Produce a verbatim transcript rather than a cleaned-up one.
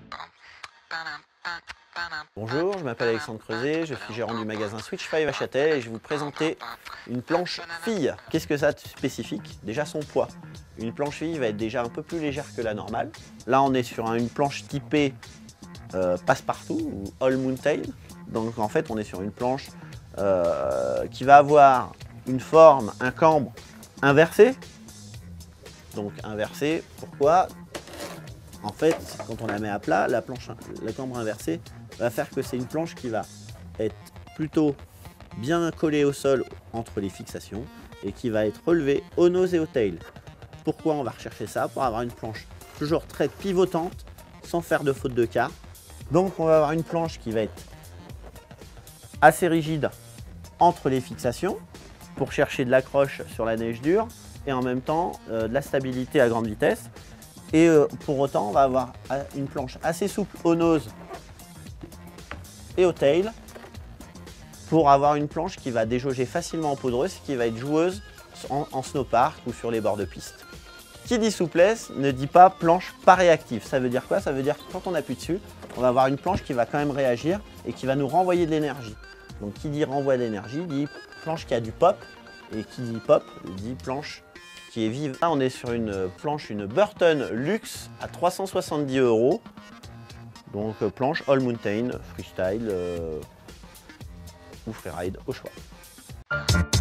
Bonjour, je m'appelle Alexandre Creuset, je suis gérant du magasin Switch cinq à Châtel et je vais vous présenter une planche fille. Qu'est-ce que ça a de spécifique? Déjà son poids. Une planche fille va être déjà un peu plus légère que la normale. Là on est sur une planche typée euh, passe-partout ou all mountain. Donc en fait on est sur une planche euh, qui va avoir une forme, un cambre inversé. Donc inversé, pourquoi? En fait, quand on la met à plat, la planche, la cambre inversée va faire que c'est une planche qui va être plutôt bien collée au sol entre les fixations et qui va être relevée au nose et au tail. Pourquoi on va rechercher ça? Pour avoir une planche toujours très pivotante sans faire de faute de quart. Donc on va avoir une planche qui va être assez rigide entre les fixations pour chercher de l'accroche sur la neige dure et en même temps euh, de la stabilité à grande vitesse. Et euh, pour autant, on va avoir une planche assez souple au nose et au tail pour avoir une planche qui va déjauger facilement en poudreuse et qui va être joueuse en, en snowpark ou sur les bords de piste. Qui dit souplesse ne dit pas planche pas réactive. Ça veut dire quoi? Ça veut dire que quand on appuie dessus, on va avoir une planche qui va quand même réagir et qui va nous renvoyer de l'énergie. Donc qui dit renvoi d'énergie dit planche qui a du pop, et qui dit pop dit planche qui est vive. Là on est sur une planche, une Burton Luxe à trois cent soixante-dix euros. Donc planche all mountain, freestyle euh, ou freeride au choix.